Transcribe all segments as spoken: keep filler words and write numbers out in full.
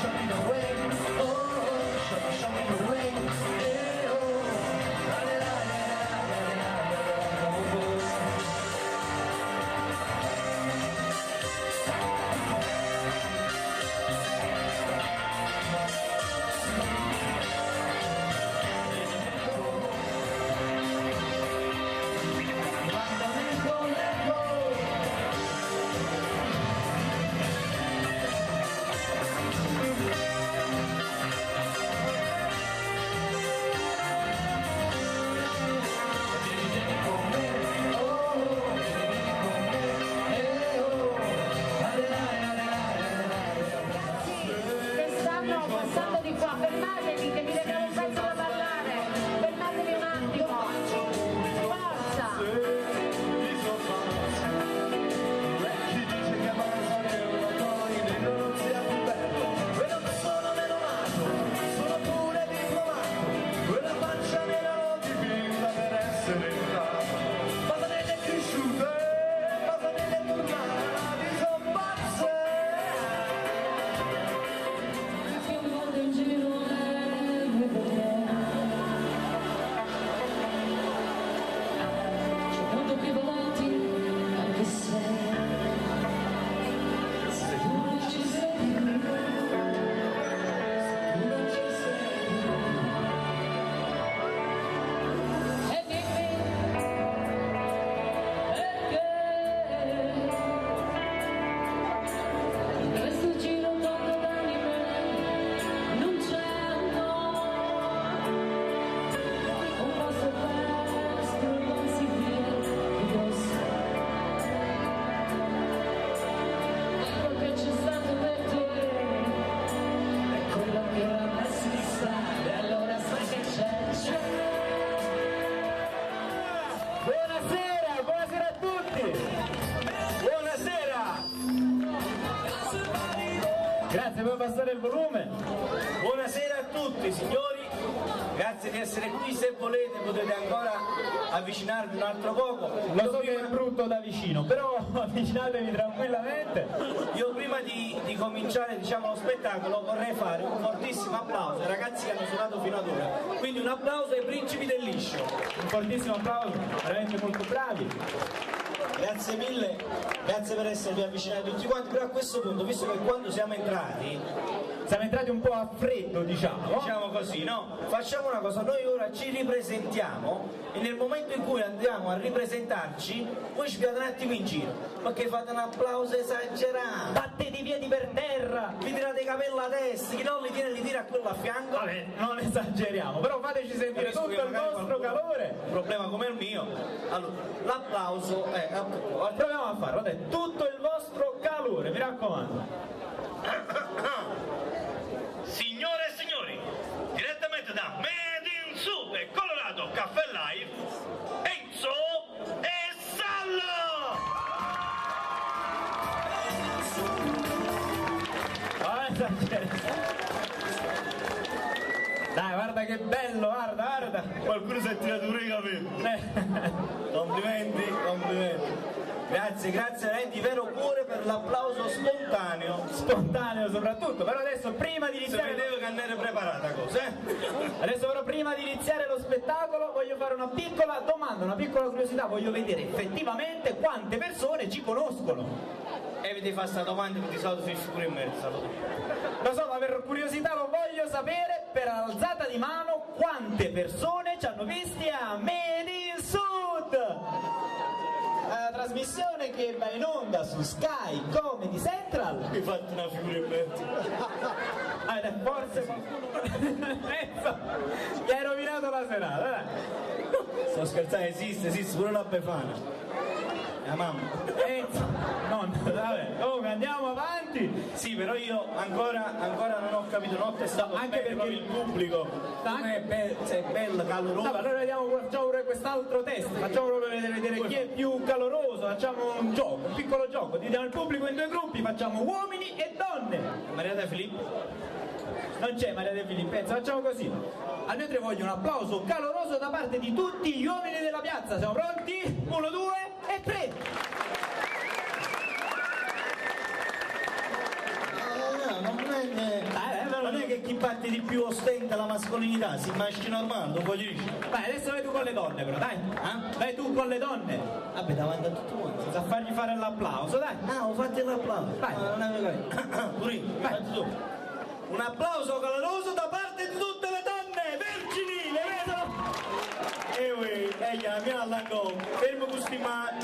show me the way. Oh, show me, show me the way. Eh, oh, la la la la la la la la la. Grazie, puoi abbassare il volume? Buonasera a tutti signori, grazie di essere qui, se volete potete ancora avvicinarvi un altro poco. Lo so che è brutto da vicino, però avvicinatevi tranquillamente. Io prima di, di cominciare diciamo, lo spettacolo vorrei fare un fortissimo applauso ai ragazzi che hanno suonato fino ad ora, quindi un applauso ai principi del liscio. Un fortissimo applauso, veramente molto bravi. Grazie mille, grazie per esservi avvicinati tutti quanti, però a questo punto, visto che quando siamo entrati, siamo entrati un po' a freddo, diciamo, diciamo così, no? Facciamo una cosa, noi ora ci ripresentiamo e nel momento in cui andiamo a ripresentarci, voi ci piate un attimo in giro, perché fate un applauso esagerato, battete i piedi per terra, vi tirate i capelli a testa, chi non li tiene li tira a quello a fianco. Vabbè, non esageriamo, però fateci sentire tutto il vostro calore. Un problema come il mio. Allora, l'applauso è... proviamo a farlo, dai, tutto il vostro calore, mi raccomando. Signore e signori, direttamente da Made in Sud e Colorado Caffè Live, Enzo e Sallo! Dai, guarda che bello, guarda, guarda. Qualcuno si è tirato pure i capelli. Eh. Complimenti, complimenti. Grazie, grazie veramente di vero cuore per l'applauso spontaneo. Spontaneo soprattutto, però adesso prima di iniziare... Se vedevo che non era preparata cosa, eh? Adesso però prima di iniziare lo spettacolo voglio fare una piccola domanda, una piccola curiosità, voglio vedere effettivamente quante persone ci conoscono. Eviti di fare questa domanda che di solito finisci pure in mezzo. Lo so, ma per curiosità lo voglio sapere, per alzata di mano, quante persone ci hanno visti a Made in Sud? La trasmissione che va in onda su Sky Comedy Central. Mi fate una figura in mezzo. Ah, forse qualcuno mi hai rovinato la serata, dai. Sto scherzando, esiste, esiste pure la Befana. La mamma. Enzo, non, vabbè, comunque andiamo avanti. Sì, però io ancora, ancora non ho capito, non ho testato anche perché il pubblico è, be è bello, caloroso. No, allora vediamo, facciamo pure quest'altro test, facciamo proprio vedere, vedere chi è più caloroso, facciamo un gioco, un piccolo gioco, dividiamo il pubblico in due gruppi, facciamo uomini e donne. Maria De Filippo? Non c'è Maria De Filippo, facciamo così. A noi tre voglio un applauso caloroso da parte di tutti gli uomini della piazza. Siamo pronti? Uno, due e tre! No, no, non prende... Dai, chi parte di più ostenta la mascolinità, si maschi normale, lo voglio dire. Vai, adesso vai tu con le donne però, dai. Eh? Vai tu con le donne. Vabbè, davanti a tutti quanti. Senza fargli fare l'applauso, dai. Ah, ho fatto l'applauso. Vai. Ah, non avevo capito. Purino, Vai. fatti tu. Un applauso caloroso da parte di tutte le donne vergini, le vedo? E uè, e la mia all'angolo, fermo questi mani.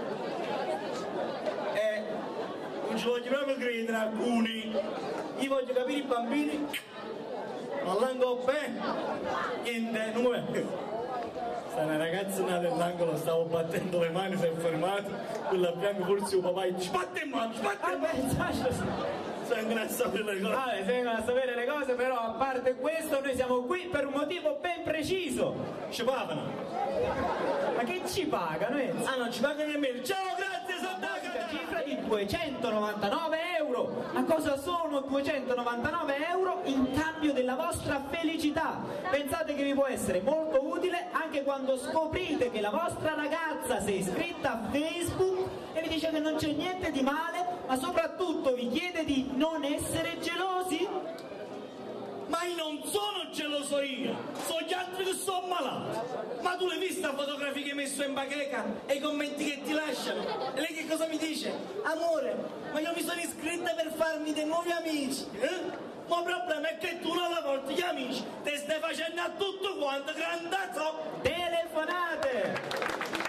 E non ci voglio proprio credere alcuni. Io voglio capire i bambini. All'angolo bene. Niente, non mi sta una ragazza nata nell'angolo, stavo battendo le mani, si è fermato. Quella a fianco forse il papà dice sbatte in mano, sbatte in mano. Vengono a sapere le cose. Vale, vengono a sapere le cose, però a parte questo noi siamo qui per un motivo ben preciso. Ci pagano. Ma che ci pagano, Enzo? Ah, non ci pagano nemmeno. Ciao, grazie, Una Sant'Agata. cifra di duecentonovantanove euro. Ma cosa sono duecentonovantanove euro in cambio della vostra felicità? Pensate che vi può essere molto utile anche quando scoprite che la vostra ragazza si è iscritta a Facebook e vi dice che non c'è niente di male, ma soprattutto vi chiede di non essere gelosi? Ma io non sono geloso io, sono gli altri che sono malati. Ma tu l'hai vista la fotografia che hai messo in bacheca e i commenti che ti lasciano? E lei che cosa mi dice? Amore, ma io mi sono iscritta per farmi dei nuovi amici, eh? Ma il problema è che tu non la volta gli amici, te stai facendo a tutto quanto, grandazzo! Telefonate!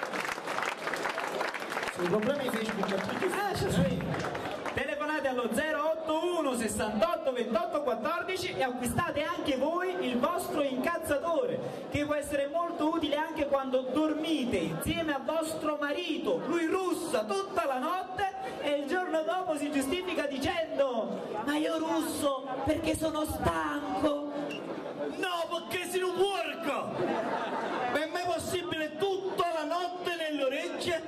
Sul problema di Facebook a tutti Ah, c'è sì. Telefonate allo zero otto uno sessantotto ventotto quattordici e acquistate anche voi il vostro incazzatore, che può essere molto utile anche quando dormite insieme a vostro marito. Lui russa tutta la notte e il giorno dopo si giustifica dicendo: ma io russo perché sono stanco. No, perché sei un porco! Per me è possibile tutta la notte nelle orecchie?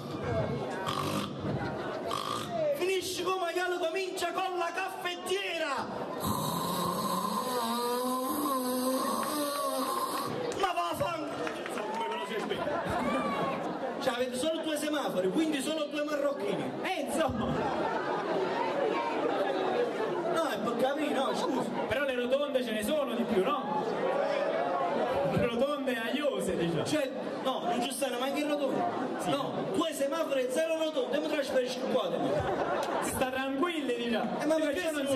Finisci come maiale, comincia con la caffettiera! Ma va a fango! Cioè avete solo due semafori, quindi solo due marrocchini. Enzo! No, è per capire, no, scusa. Però le rotonde ce ne sono di più, no? Le rotonde aiose, diciamo. Cioè, no, non ci stanno neanche in rotonda. No, due semafori e zero rotonde, e mi trasferisci qua. Si sta tranquilli, diciamo. Eh, ma Perché perché non si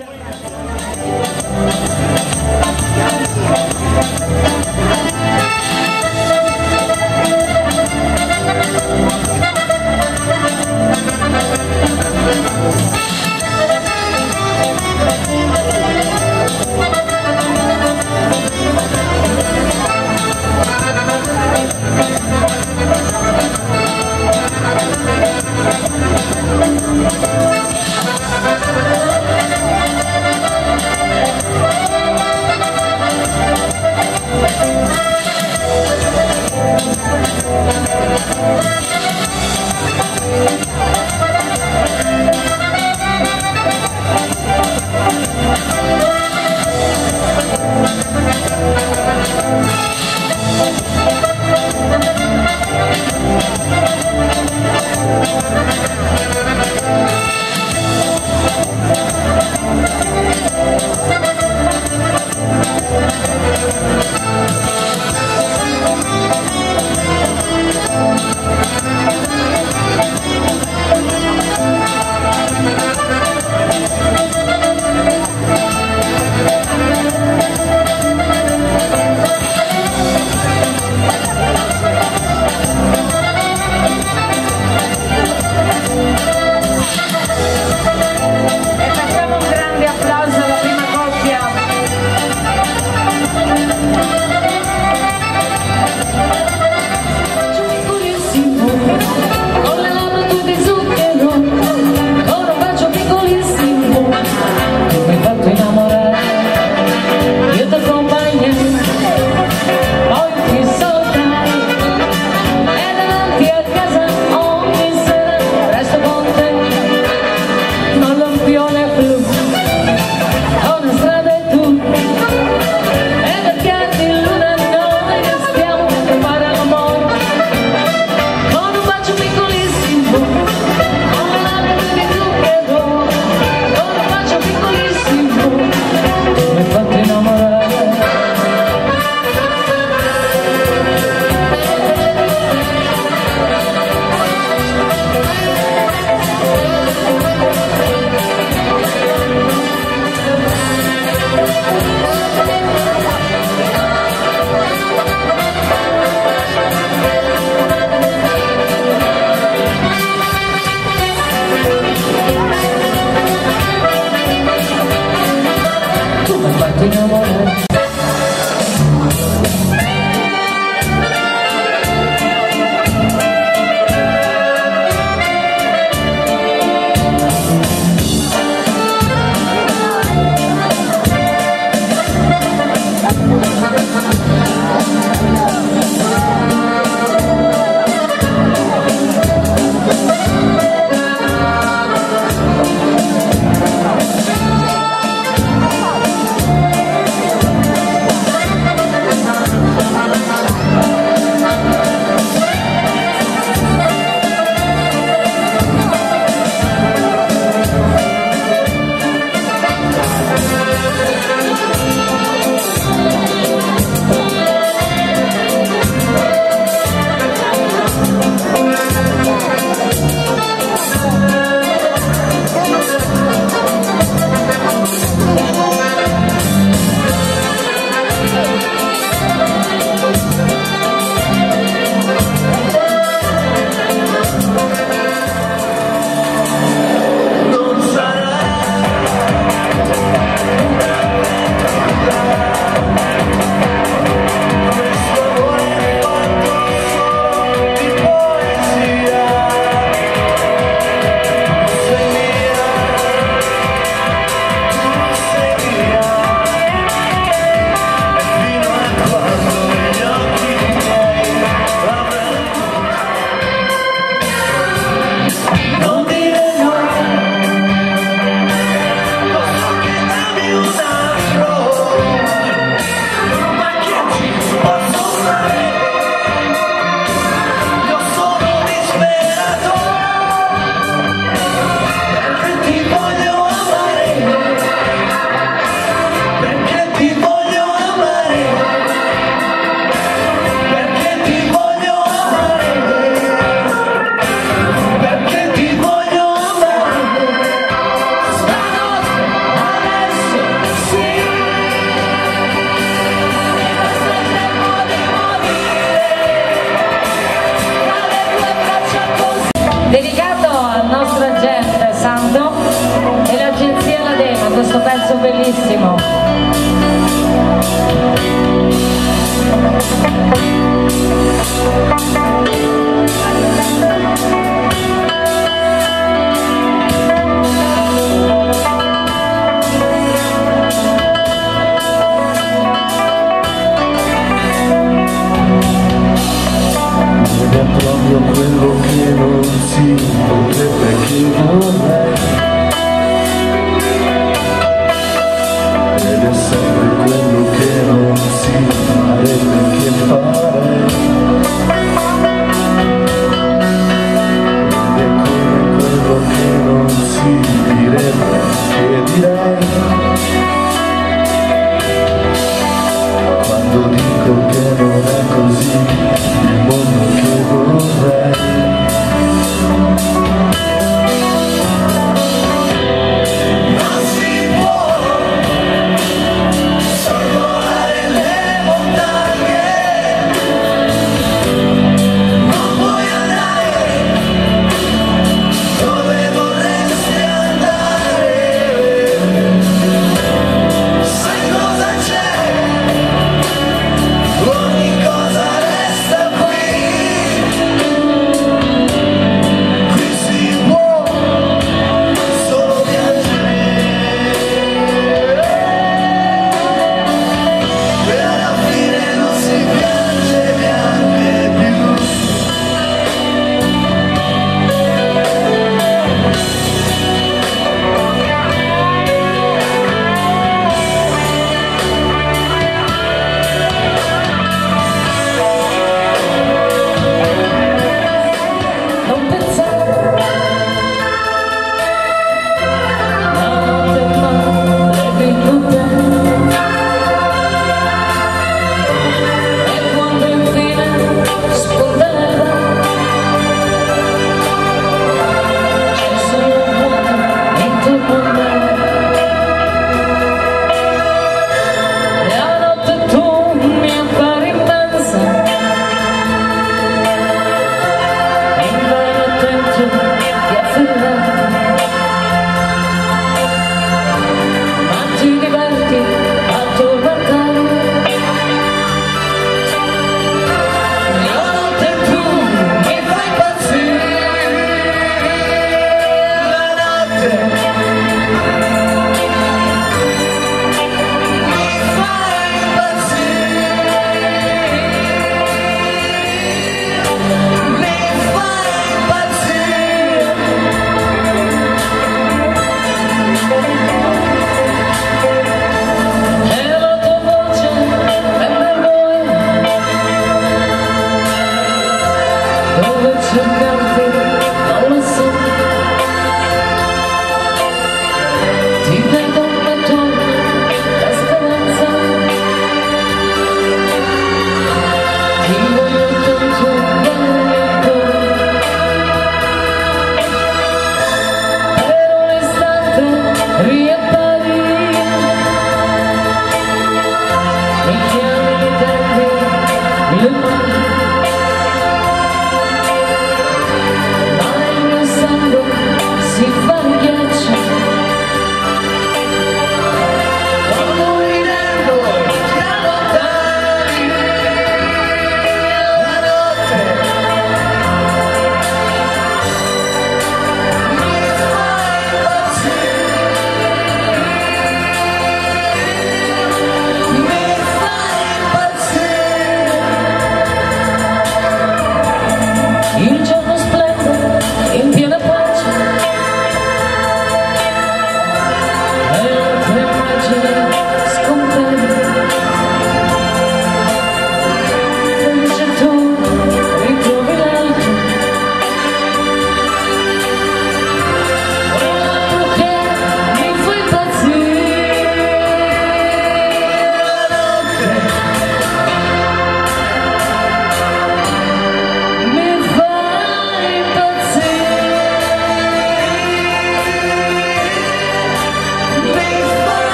innamorare. Dedicato al nostro agente Sandro e l'agenzia Ladema, questo pezzo bellissimo.